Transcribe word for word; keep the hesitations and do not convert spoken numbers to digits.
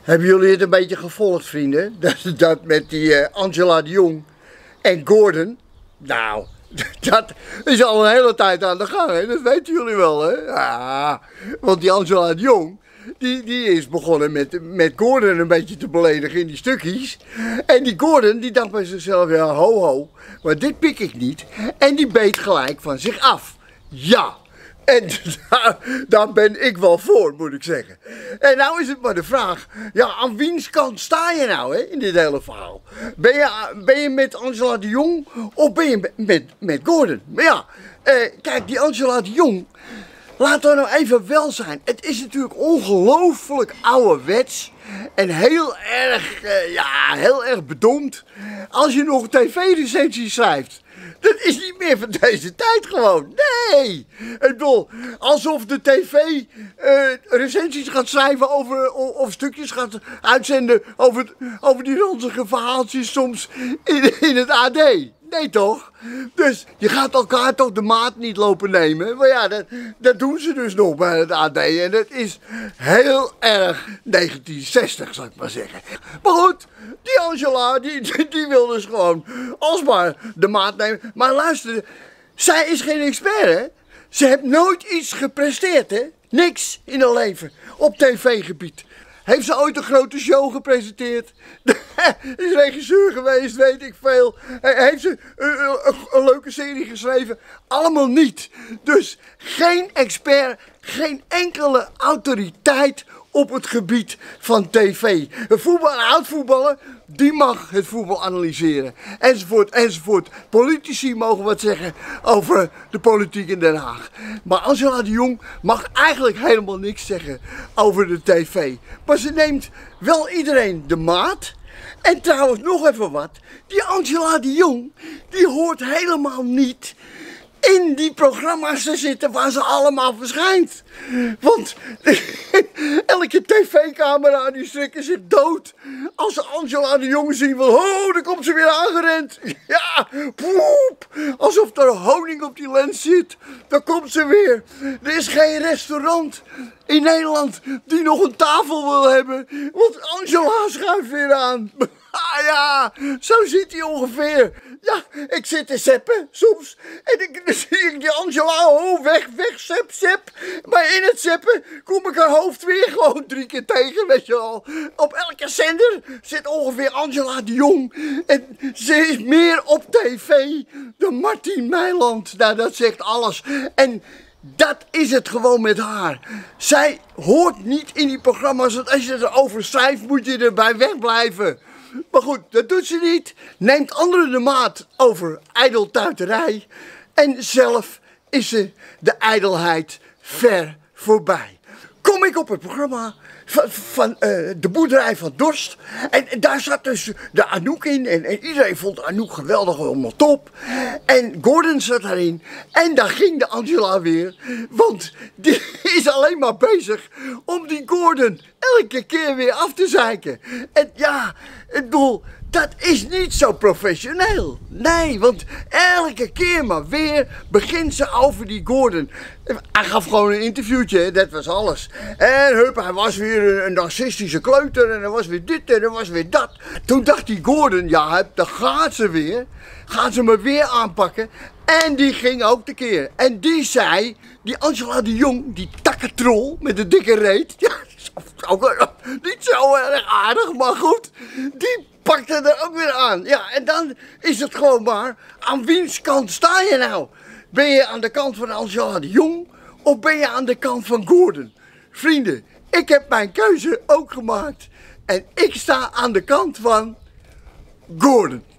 Hebben jullie het een beetje gevolgd, vrienden? Dat, dat met die uh, Angela de Jong en Gordon. Nou, dat is al een hele tijd aan de gang, hè? Dat weten jullie wel, hè? Ja, want die Angela de Jong, die, die is begonnen met, met Gordon een beetje te beledigen in die stukjes. En die Gordon, die dacht bij zichzelf, ja, ho, ho, maar dit pik ik niet. En die beet gelijk van zich af. Ja. En daar, daar ben ik wel voor, moet ik zeggen. En nou is het maar de vraag, ja, aan wiens kant sta je nou, hè, in dit hele verhaal? Ben je, ben je met Angela de Jong of ben je met, met, met Gordon? Maar ja, eh, kijk, die Angela de Jong, laat er nou even wel zijn. Het is natuurlijk ongelooflijk ouderwets en heel erg, uh, ja, heel erg bedompt als je nog tv-recensies schrijft. Dat is niet meer van deze tijd gewoon. Nee! Ik bedoel, alsof de tv uh, recensies gaat schrijven over, of, of stukjes gaat uitzenden over, over die ranzige verhaaltjes soms in, in het A D. Nee toch? Dus je gaat elkaar toch de maat niet lopen nemen. Maar ja, dat, dat doen ze dus nog bij het A D. En dat is heel erg negentien zestig, zou ik maar zeggen. Maar goed, die Angela, die, die, die wil dus gewoon alsmaar de maat nemen. Maar luister, zij is geen expert, hè? Ze heeft nooit iets gepresteerd, hè? Niks in haar leven op tv-gebied. Heeft ze ooit een grote show gepresenteerd? Is regisseur geweest, weet ik veel. Heeft ze een, een, een leuke serie geschreven? Allemaal niet. Dus geen expert, geen enkele autoriteit op het gebied van tv. Een voetbal, een oud voetballer, die mag het voetbal analyseren. Enzovoort, enzovoort. Politici mogen wat zeggen over de politiek in Den Haag. Maar Angela de Jong mag eigenlijk helemaal niks zeggen over de tv. Maar ze neemt wel iedereen de maat. En trouwens nog even wat. Die Angela de Jong, die hoort helemaal niet in die programma's te zitten waar ze allemaal verschijnt. Want elke tv-camera die schrikken zich dood als ze Angela de Jong zien van, oh, daar komt ze weer aangerend. Ja, poep, alsof er honing op die lens zit. Daar komt ze weer. Er is geen restaurant in Nederland die nog een tafel wil hebben, want Angela schuift weer aan. Ah ja, zo zit hij ongeveer. Ja, ik zit te zeppen soms en ik, dan zie ik die Angela, oh, weg, weg, zep, zep. Maar in het zeppen kom ik haar hoofd weer gewoon drie keer tegen, weet je wel. Op elke zender zit ongeveer Angela de Jong en ze is meer op tv dan Martien Meiland. Nou, dat zegt alles. En dat is het gewoon met haar. Zij hoort niet in die programma's, want als je erover schrijft moet je erbij wegblijven. Maar goed, dat doet ze niet. Neemt anderen de maat over ijdeltuiterij. En zelf is ze de ijdelheid ver voorbij. Kom ik op het programma van, van uh, de boerderij van Dorst. En, en daar zat dus de Anouk in. En, en iedereen vond Anouk geweldig, helemaal top. En Gordon zat daarin. En daar ging de Angela weer. Want die is alleen maar bezig om die Gordon elke keer weer af te zeiken. En ja, ik bedoel, dat is niet zo professioneel. Nee, want elke keer maar weer begint ze over die Gordon. Hij gaf gewoon een interviewtje, dat was alles. En hup, hij was weer een narcistische kleuter en er was weer dit en er was weer dat. Toen dacht die Gordon, ja, hup, daar gaat ze weer. Gaat ze me weer aanpakken. En die ging ook tekeer. En die zei, die Angela de Jong, die takkentrol met de dikke reet. Ja, ook niet zo erg aardig, maar goed. Die pakte er ook weer aan. Ja, en dan is het gewoon maar, aan wiens kant sta je nou? Ben je aan de kant van Angela de Jong of ben je aan de kant van Gordon? Vrienden, ik heb mijn keuze ook gemaakt. En ik sta aan de kant van Gordon.